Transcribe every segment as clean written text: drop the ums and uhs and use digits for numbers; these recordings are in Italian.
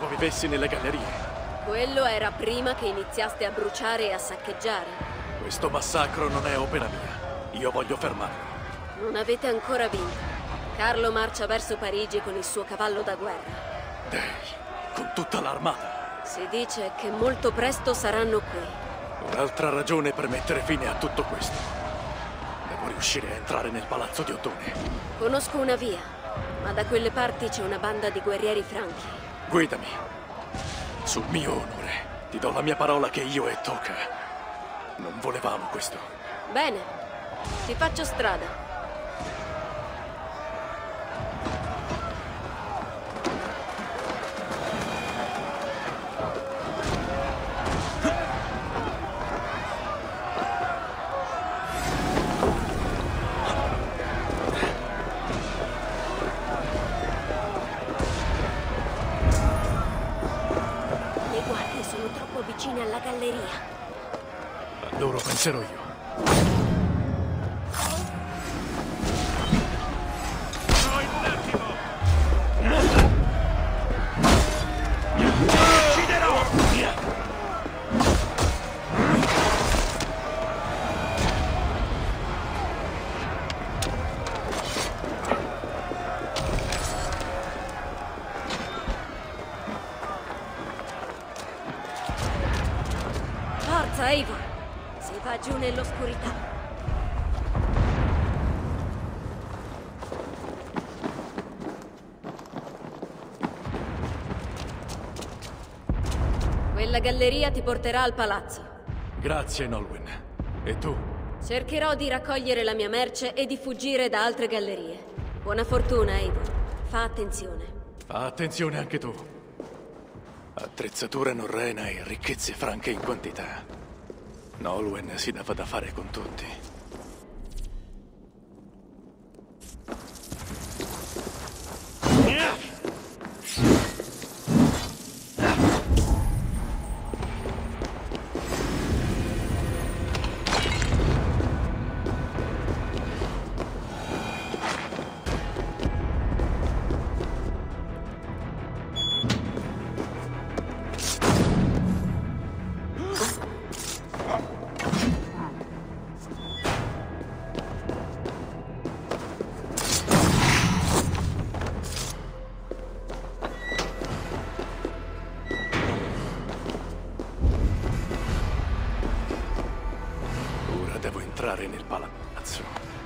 tempo vivessi nelle gallerie. Quello era prima che iniziaste a bruciare e a saccheggiare. Questo massacro non è opera mia. Io voglio fermarlo. Non avete ancora vinto. Carlo marcia verso Parigi con il suo cavallo da guerra. Dei, con tutta l'armata. Si dice che molto presto saranno qui. Un'altra ragione per mettere fine a tutto questo. Devo riuscire a entrare nel palazzo di Ottone. Conosco una via, ma da quelle parti c'è una banda di guerrieri franchi. Guidami. Sul mio onore, ti do la mia parola che io e Toka non volevamo questo. Bene, ti faccio strada. Vicine alla galleria. A loro penserò io. Forza, Eivor! Si va giù nell'oscurità. Quella galleria ti porterà al palazzo. Grazie, Nolwenn. E tu? Cercherò di raccogliere la mia merce e di fuggire da altre gallerie. Buona fortuna, Eivor. Fa attenzione. Fa attenzione anche tu. Attrezzatura norrena e ricchezze franche in quantità. Nolwenn si dava da fare con tutti. Devo entrare nel palazzo.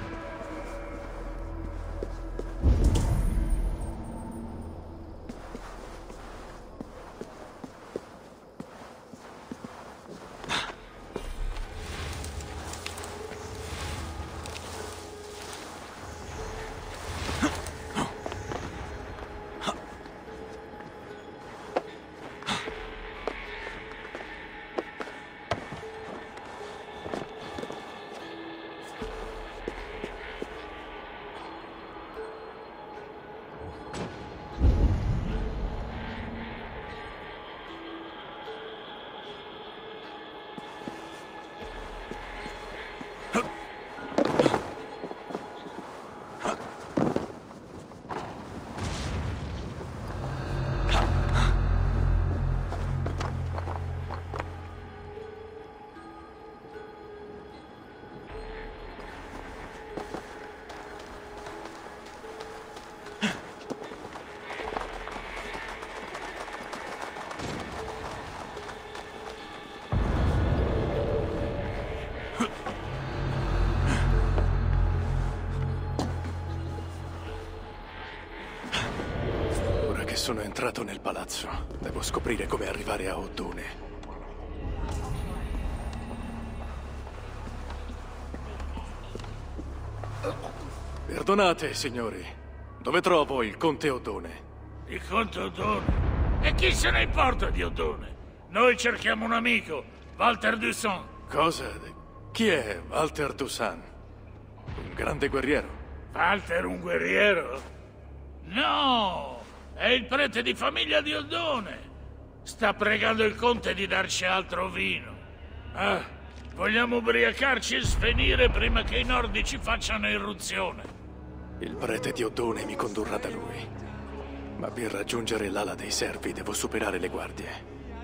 Sono entrato nel palazzo. Devo scoprire come arrivare a Ottone. Perdonate, signori. Dove trovo il conte Ottone? Il conte Ottone? E chi se ne importa di Ottone? Noi cerchiamo un amico, Walter Toussaint. Cosa? Chi è Walter Toussaint? Un grande guerriero? Walter un guerriero? No! È il prete di famiglia di Ottone. Sta pregando il conte di darci altro vino. Ah, vogliamo ubriacarci e svenire prima che i nordici facciano irruzione. Il prete di Ottone mi condurrà da lui. Ma per raggiungere l'ala dei servi devo superare le guardie.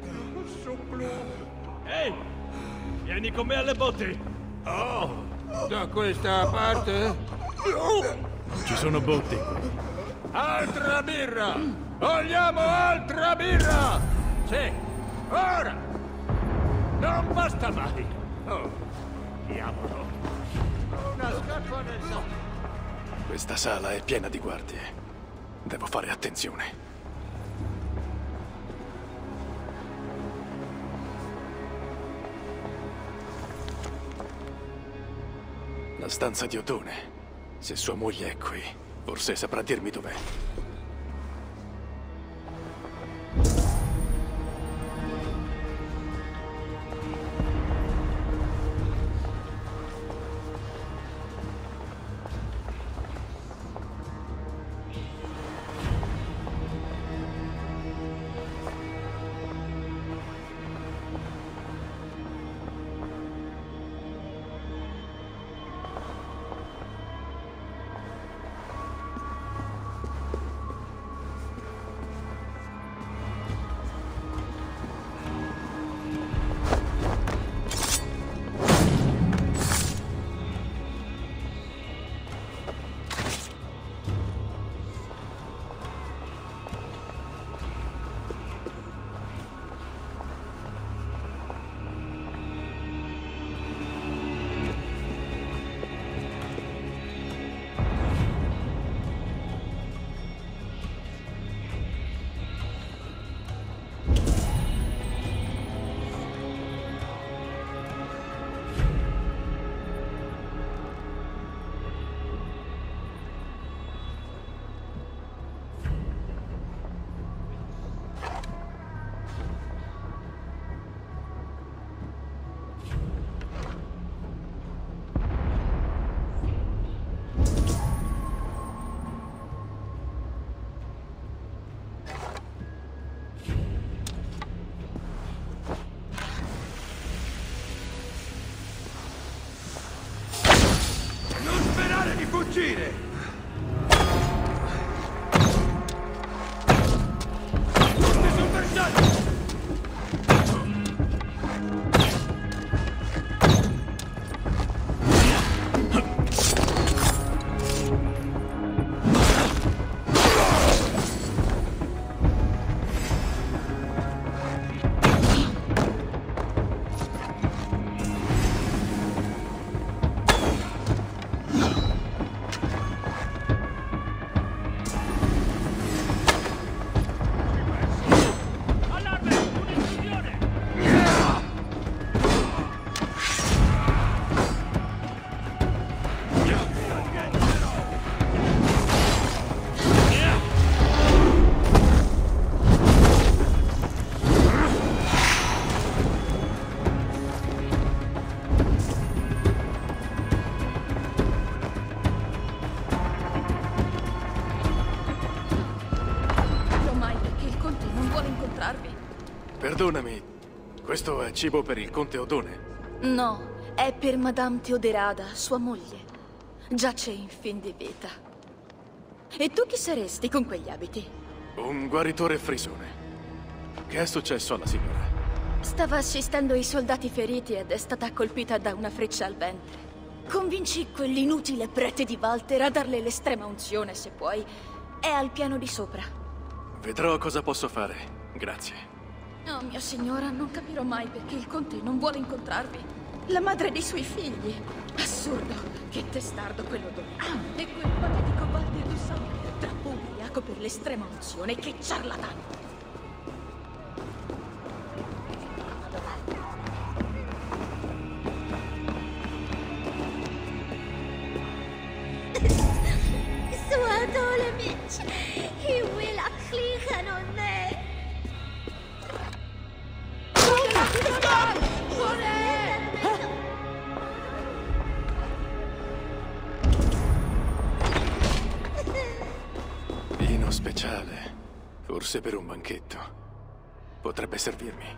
Ehi! Vieni con me alle botti! Oh! Da questa parte? Non ci sono botti qui. Altra birra! Vogliamo altra birra! Sì! Ora! Non basta mai! Oh, diavolo! Una scappa nel sonno! Questa sala è piena di guardie. Devo fare attenzione. La stanza di Odone. Se sua moglie è qui, forse saprà dirmi dov'è. Fuggire! Tutti sul bersaglio! Perdonami, questo è cibo per il conte Odone? No, è per Madame Theoderada, sua moglie. Giace in fin di vita. E tu chi saresti con quegli abiti? Un guaritore frisone. Che è successo alla signora? Stava assistendo i soldati feriti ed è stata colpita da una freccia al ventre. Convinci quell'inutile prete di Walter a darle l'estrema unzione, se puoi. È al piano di sopra. Vedrò cosa posso fare. Grazie. Oh, mia signora, non capirò mai perché il conte non vuole incontrarvi. La madre dei suoi figli. Assurdo. Che testardo quello E quel patetico Walter du Sangue, troppo ubriaco per l'estrema unzione. Che ciarlatano. Sua dole Mitch, he will akliegen on me. Vino speciale. Forse per un banchetto. Potrebbe servirmi.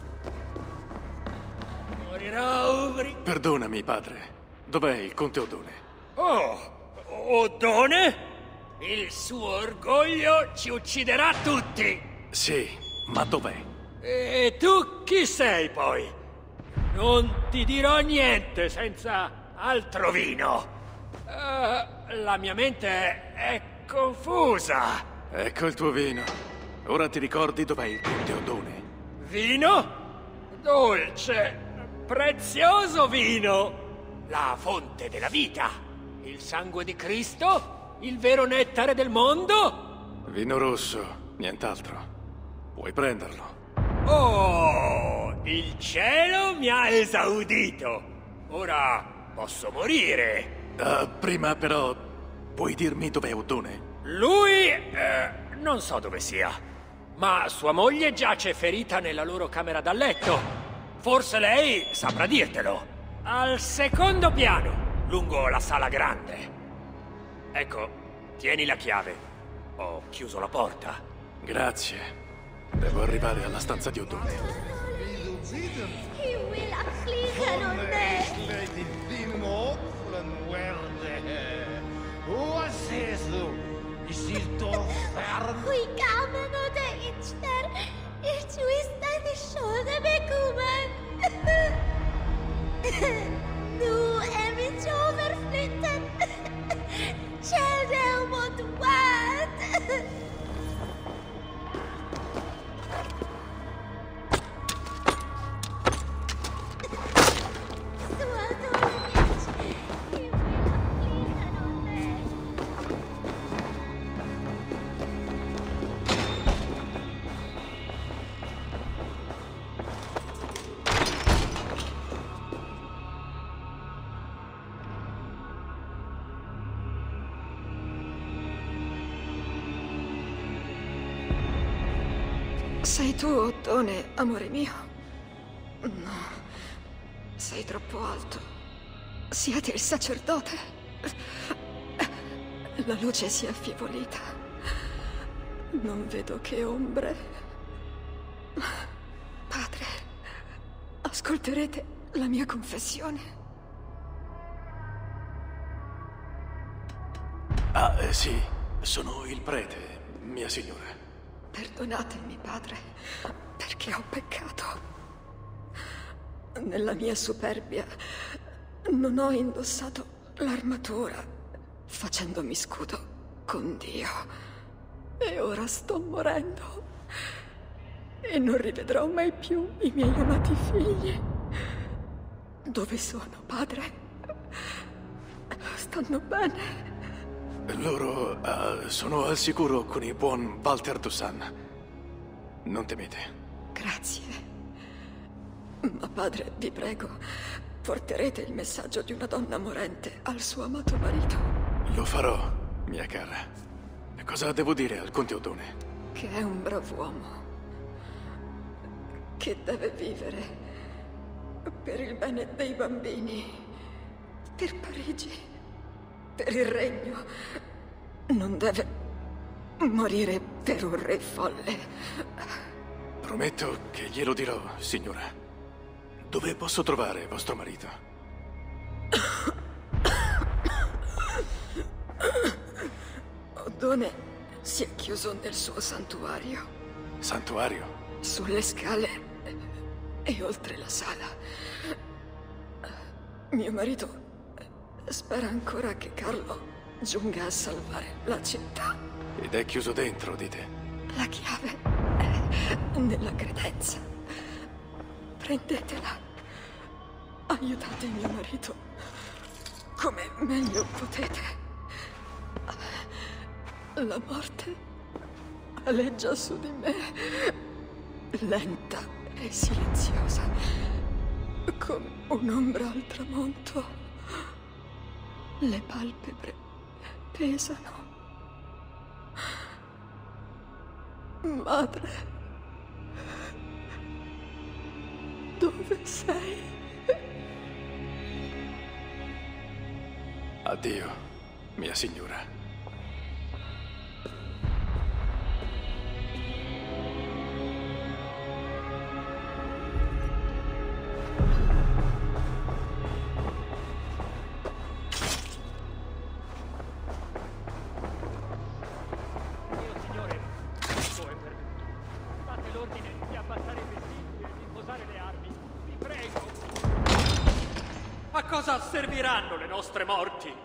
Morirà ubriaco. Perdonami, padre. Dov'è il conte Odone? Oh, Odone? Il suo orgoglio ci ucciderà tutti! Sì, ma dov'è? E tu chi sei poi? Non ti dirò niente senza altro vino. La mia mente è confusa. Ecco il tuo vino. Ora ti ricordi dov'è il conte Odone? Vino? Dolce, prezioso vino! La fonte della vita! Il sangue di Cristo? Il vero nettare del mondo? Vino rosso, nient'altro. Puoi prenderlo. Oh, il cielo mi ha esaudito! Ora posso morire! Prima però, puoi dirmi dov'è Odone? Lui, non so dove sia, ma sua moglie giace ferita nella loro camera da letto. Forse lei saprà dirtelo. Al secondo piano, lungo la sala grande. Ecco, tieni la chiave. Ho chiuso la porta. Grazie. Devo arrivare alla stanza di Odone. Hij wil vliegen und nicht. Hoe kamen oder Itcher? Ich wist deine Schulter bekommen. Nu mit overflytten. Kjell mot what? Sei tu, Ottone, amore mio? No, sei troppo alto. Siete il sacerdote? La luce si è affievolita. Non vedo che ombre. Padre, ascolterete la mia confessione? Sì, sono il prete, mia signora. Perdonatemi, padre, perché ho peccato. Nella mia superbia non ho indossato l'armatura, facendomi scudo con Dio. E ora sto morendo. E non rivedrò mai più i miei amati figli. Dove sono, padre? Stanno bene? Loro sono al sicuro con il buon Walter Toussaint. Non temete. Grazie. Ma padre, vi prego, porterete il messaggio di una donna morente al suo amato marito. Lo farò, mia cara. Cosa devo dire al conte Odone? Che è un brav'uomo. Che deve vivere per il bene dei bambini, per Parigi. Per il regno. Non deve morire per un re folle. Prometto che glielo dirò, signora. Dove posso trovare vostro marito? Odone si è chiuso nel suo santuario. Santuario? Sulle scale e oltre la sala. Mio marito spera ancora che Carlo giunga a salvare la città. Ed è chiuso dentro, dite? La chiave è nella credenza. Prendetela. Aiutate mio marito come meglio potete. La morte aleggia su di me, lenta e silenziosa, come un'ombra al tramonto. Le palpebre pesano. Madre, dove sei? Addio, mia signora. cosa serviranno le nostre morti?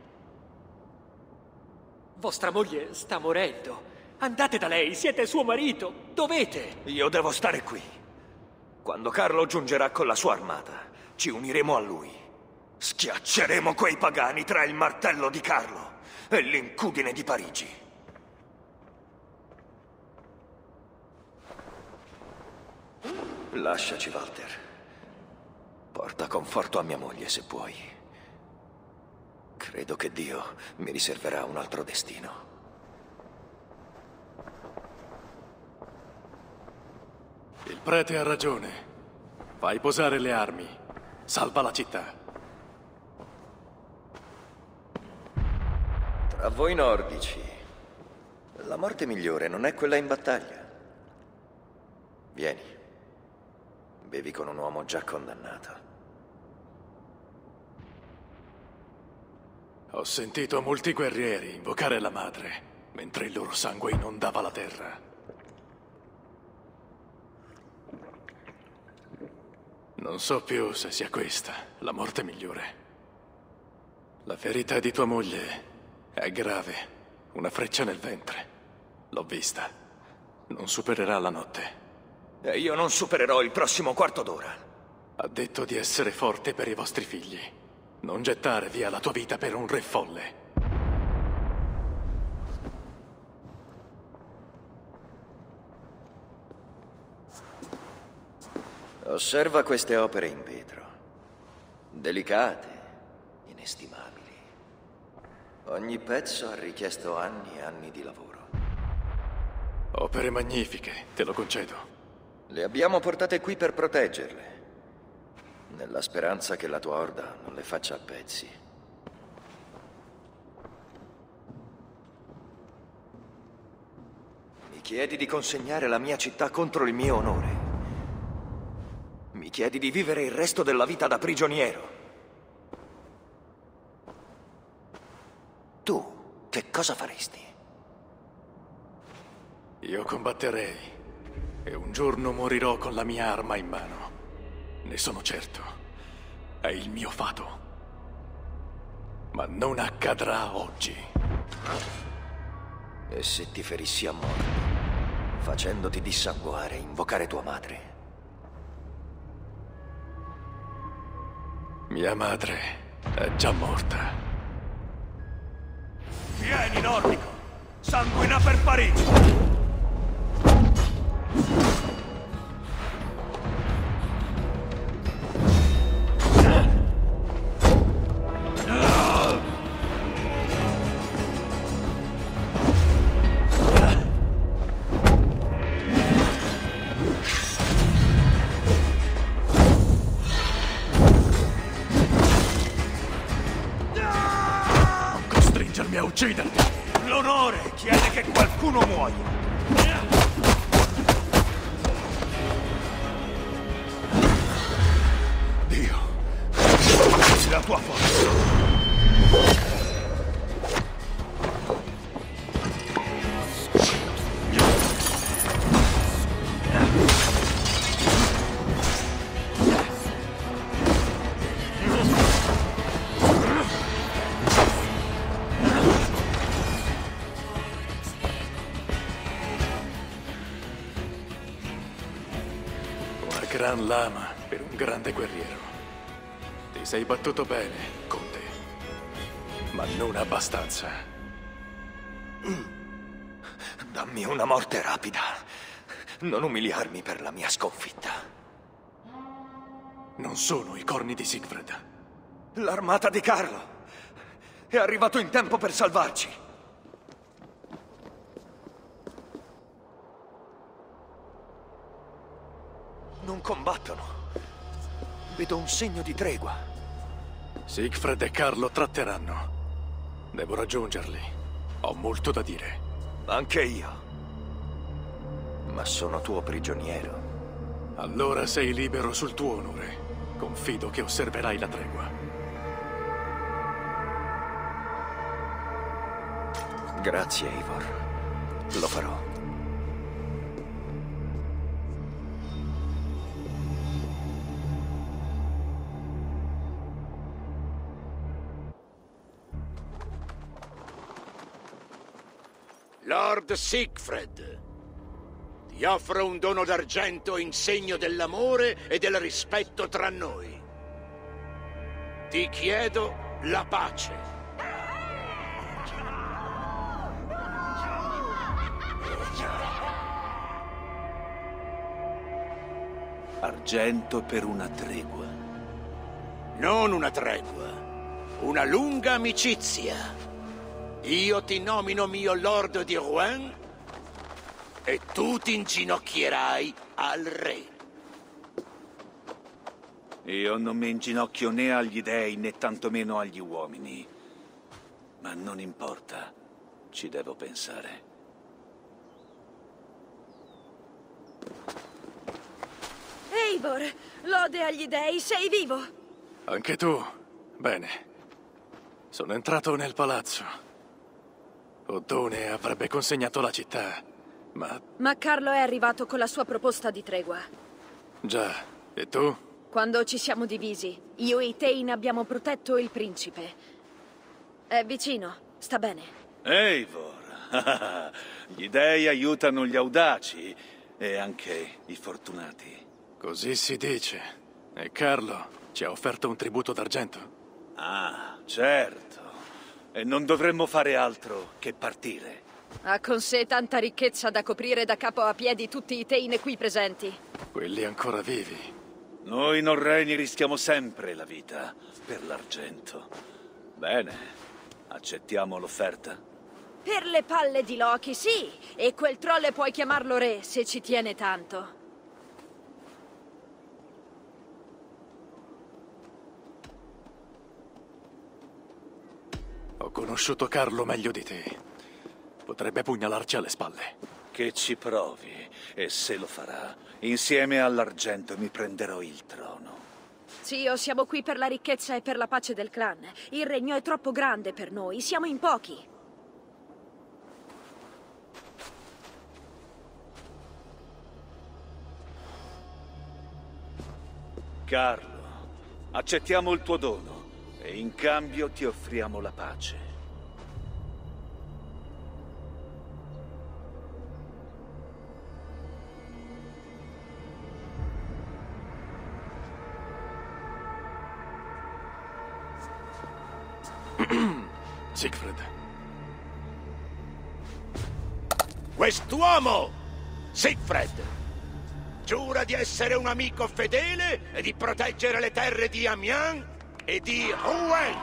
Vostra moglie sta morendo. Andate da lei, siete suo marito. Dovete. Io devo stare qui. Quando Carlo giungerà con la sua armata, ci uniremo a lui. Schiacceremo quei pagani tra il martello di Carlo e l'incudine di Parigi. Lasciaci, Walter. Porta conforto a mia moglie, se puoi. Credo che Dio mi riserverà un altro destino. Il prete ha ragione. Fai posare le armi. Salva la città. Tra voi nordici, la morte migliore non è quella in battaglia. Vieni. Bevi con un uomo già condannato. Ho sentito molti guerrieri invocare la madre, mentre il loro sangue inondava la terra. Non so più se sia questa la morte migliore. La ferita di tua moglie è grave. Una freccia nel ventre. L'ho vista. Non supererà la notte. E io non supererò il prossimo quarto d'ora. Ha detto di essere forte per i vostri figli. Non gettare via la tua vita per un re folle. Osserva queste opere in vetro. Delicate, inestimabili. Ogni pezzo ha richiesto anni e anni di lavoro. Opere magnifiche, te lo concedo. Le abbiamo portate qui per proteggerle, nella speranza che la tua orda non le faccia a pezzi. Mi chiedi di consegnare la mia città contro il mio onore. Mi chiedi di vivere il resto della vita da prigioniero. Tu, che cosa faresti? Io combatterei. E un giorno morirò con la mia arma in mano. Ne sono certo. È il mio fato. Ma non accadrà oggi. E se ti ferissi a morte, facendoti dissanguare e invocare tua madre? Mia madre è già morta. Vieni, nordico! Sanguina per Parigi! A uccidermi! L'onore chiede che qualcuno muoia. Dio, usi la tua forza. Gran lama per un grande guerriero. Ti sei battuto bene, Conte. Ma non abbastanza. Dammi una morte rapida. Non umiliarmi per la mia sconfitta. Non sono i corni di Siegfried. L'armata di Carlo è arrivato in tempo per salvarci. Non combattono. Vedo un segno di tregua. Siegfried e Carlo tratteranno. Devo raggiungerli. Ho molto da dire. Anche io. Ma sono tuo prigioniero. Allora sei libero sul tuo onore. Confido che osserverai la tregua. Grazie, Eivor. Lo farò. Lord Siegfried. Ti offro un dono d'argento in segno dell'amore e del rispetto tra noi. Ti chiedo la pace. Argento per una tregua. Non una tregua, una lunga amicizia. Io ti nomino mio Lord di Rouen e tu ti inginocchierai al re. Io non mi inginocchio né agli dei né tantomeno agli uomini. Ma non importa, ci devo pensare. Eivor, lode agli dei, sei vivo! Anche tu? Bene. Sono entrato nel palazzo. Oddone avrebbe consegnato la città, Ma Carlo è arrivato con la sua proposta di tregua. Già, e tu? Quando ci siamo divisi, io e i Tain abbiamo protetto il principe. È vicino, sta bene. Eivor! Gli dei aiutano gli audaci e anche i fortunati. Così si dice. E Carlo ci ha offerto un tributo d'argento? Ah, certo. E non dovremmo fare altro che partire. Ha con sé tanta ricchezza da coprire da capo a piedi tutti i Tain qui presenti. Quelli ancora vivi. Noi norreni rischiamo sempre la vita per l'argento. Bene, accettiamo l'offerta. Per le palle di Loki, sì. E quel trolle puoi chiamarlo re, se ci tiene tanto. Ho conosciuto Carlo meglio di te. Potrebbe pugnalarci alle spalle. Che ci provi, e se lo farà, insieme all'argento mi prenderò il trono. Zio, siamo qui per la ricchezza e per la pace del clan. Il regno è troppo grande per noi, siamo in pochi. Carlo, accettiamo il tuo dono e in cambio ti offriamo la pace. Siegfried. Quest'uomo, Siegfried, giura di essere un amico fedele e di proteggere le terre di Amiens e di Rouen.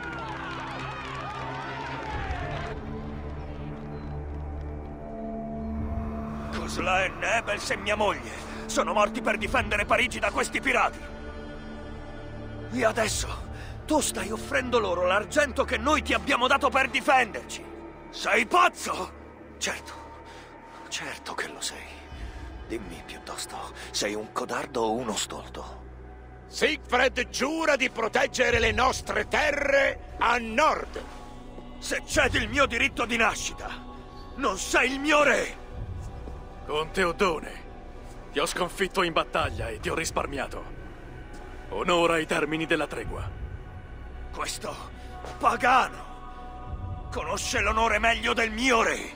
Cosla e Nebels e mia moglie sono morti per difendere Parigi da questi pirati. E adesso tu stai offrendo loro l'argento che noi ti abbiamo dato per difenderci. Sei pazzo? Certo che lo sei. Dimmi piuttosto, sei un codardo o uno stolto? Siegfried giura di proteggere le nostre terre a nord. Se cedi il mio diritto di nascita, non sei il mio re! Conte Oddone, ti ho sconfitto in battaglia e ti ho risparmiato. Onora i termini della tregua. Questo pagano conosce l'onore meglio del mio re.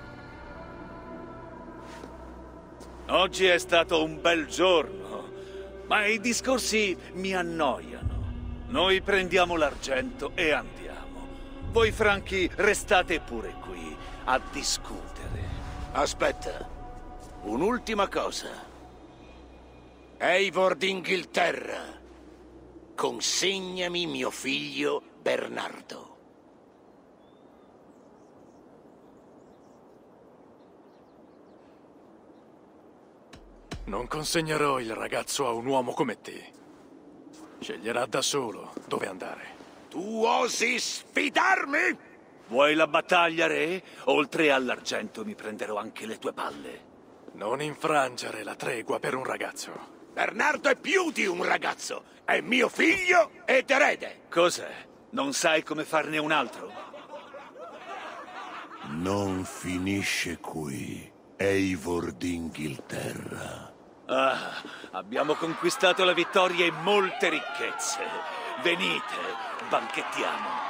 Oggi è stato un bel giorno, ma i discorsi mi annoiano. Noi prendiamo l'argento e andiamo. Voi franchi restate pure qui a discutere. Aspetta, un'ultima cosa. Eivor d'Inghilterra, consegnami mio figlio Bernardo. Non consegnerò il ragazzo a un uomo come te. Sceglierà da solo dove andare. Tu osi sfidarmi? Vuoi la battaglia, re? Oltre all'argento mi prenderò anche le tue palle. Non infrangere la tregua per un ragazzo. Bernardo è più di un ragazzo. È mio figlio ed erede. Cos'è? Non sai come farne un altro? Non finisce qui, Eivor d'Inghilterra. Ah, abbiamo conquistato la vittoria e molte ricchezze. Venite, banchettiamo.